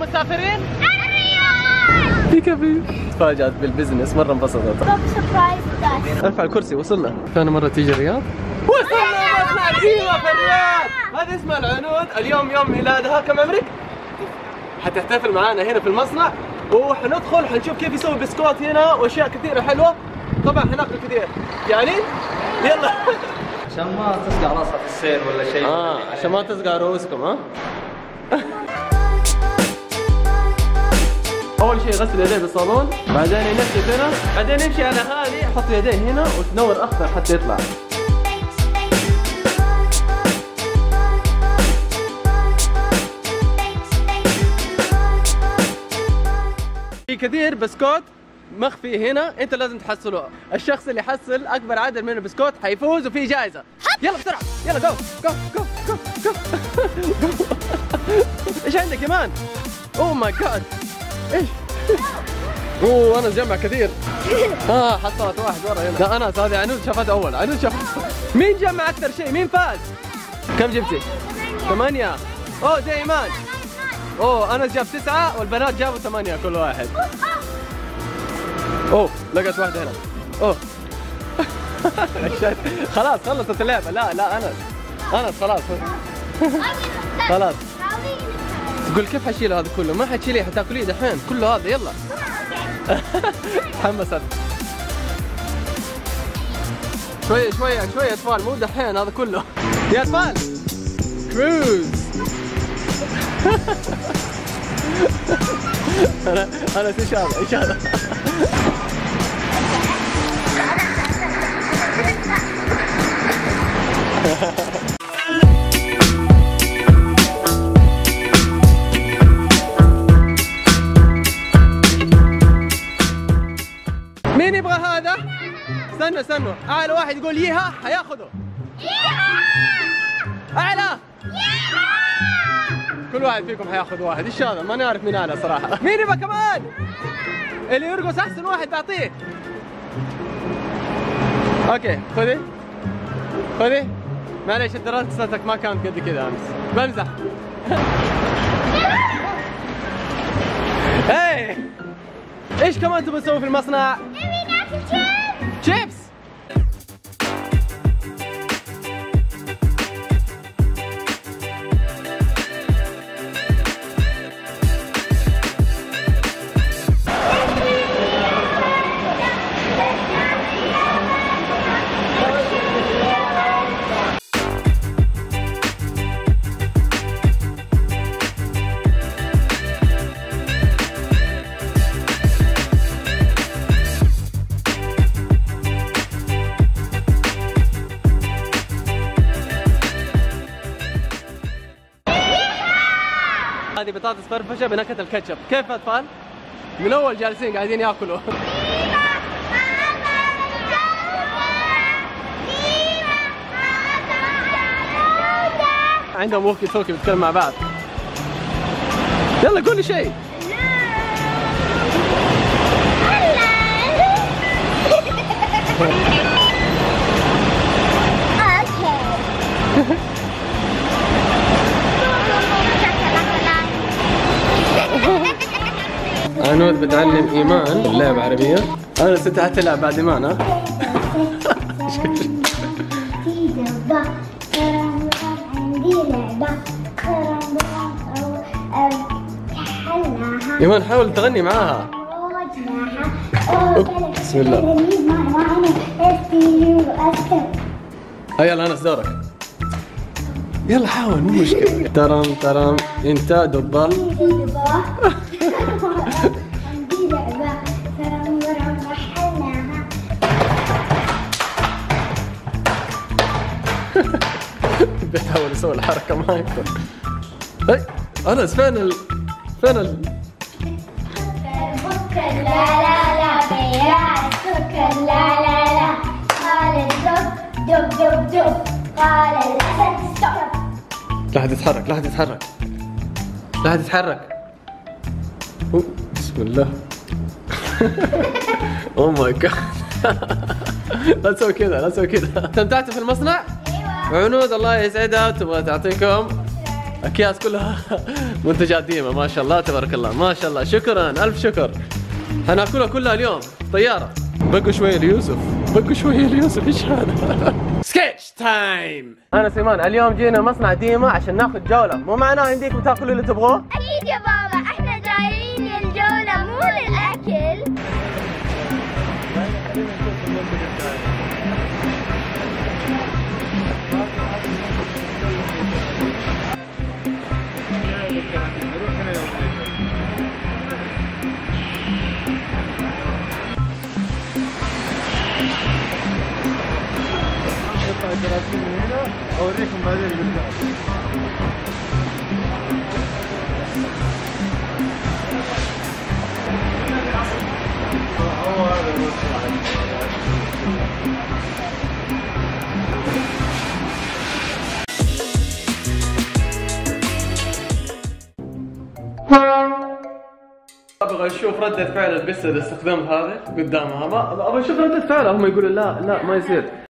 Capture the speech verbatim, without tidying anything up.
مسافرين؟ الرياض. في كافي تفاجأت بالبزنس مرة انبسطت. ارفع الكرسي. وصلنا. ثاني مرة تيجي الرياض؟ وصلنا مصنع كيما في الرياض. هذا اسمه العنود. اليوم يوم ميلادها. كم عمرك؟ حتحتفل معانا هنا في المصنع وحندخل حنشوف كيف يسوي بسكوت هنا واشياء كثيرة حلوة. طبعا حناكل كثير. يعني يلا. عشان ما تصقع راسها في السير ولا شيء. اه عشان ما تصقع رؤوسكم. ها اول شيء غسل يديه بالصابون، بعدين ينشف هنا، بعدين يمشي على هذه يحط يديه هنا وتنور اخضر حتى يطلع. في كثير بسكوت مخفي هنا انت لازم تحصله. الشخص اللي يحصل اكبر عدد من البسكوت حيفوز وفي جائزه. يلا بسرعه يلا جو جو جو جو جو. ايش عندك كمان؟ اوه ماي جاد ايش؟ اوه انا جمع كثير. اه حصلت واحد ورا هنا. لا انا هذه عنود شافت اول. عنود شافت. مين جمع اكثر شيء؟ مين فاز؟ كم جبتي؟ ثمانية. اوه زي ايمان. اوه انا جاب تسعة والبنات جابوا ثمانية كل واحد. اوه لقيت واحدة هنا. اوه خلاص خلصت اللعبة. لا لا انا انا خلاص خلاص. تقول كيف حشيل هذا كله؟ ما حتشيليه حتاكليه دحين كله هذا. يلا تحمست. شوية شوية شوية يا اطفال مو دحين هذا كله. يا اطفال كروز. انا انا ايش هذا؟ ايش هذا؟ مين يبغى هذا؟ استنوا استنوا اعلى واحد يقول ييها حياخذه. اعلى. كل واحد فيكم حياخذ واحد. ايش هذا؟ ما نعرف مين اعلى صراحه. مين يبغى كمان؟ اللي يرقص احسن واحد بعطيه. اوكي خذي خذي. معليش دراستك ما كانت قد كذا امس. بمزح. ايه ايش كمان تبغى تسوي في المصنع؟ نبي ناكل شيبس. شيبس. هذه بطاطس فرفشه بنكهه الكاتشب. كيف اطفال؟ من اول جالسين قاعدين ياكلوا. عندهم ووكي توكي بيتكلم مع بعض. يلا قولي شيء. عنود بتعلم ايمان اللعبة عربية. انا ست حتلعب بعد ايمان. ها ايمان حاول تغني معاها. بسم الله. يلا انس دورك. يلا حاول مو مشكلة. ترم ترم انت دبة. عندي لعبة ترم ورم رحلناها. بيحاول يسوي الحركة ما يقدر. هاي انس فين ال فين ال سكر لا لا لا بياع سكر لا لا لا. قال الدب دب دب دب. قال الأسد ستوب. لا حد يتحرك لا حد يتحرك لا حد يتحرك. بسم الله. اوه ماي جاد. لا تسوي كذا لا تسوي كذا. استمتعتوا في المصنع؟ ايوه. عنود الله يسعدها وتبغى تعطيكم اكياس كلها منتجات ديما ما شاء الله تبارك الله ما شاء الله. شكرا الف شكر. هناكلها كلها اليوم طياره. بقوا شويه ليوسف بقوا شويه ليوسف. ايش هذا؟ سكتش تايم. انا سيمان اليوم جينا مصنع ديما عشان ناخذ جوله. مو معناه يمديكم تاكلوا اللي تبغوه؟ اكيد يا بابا احنا جايين للجولة مو للاكل. اوريكم بعدين قدام. هو هذا ابغى اشوف ردة فعل البسة اذا استخدمت هذا قدامها. ما ابغى اشوف ردة فعلها. هم يقولوا لا لا ما يصير.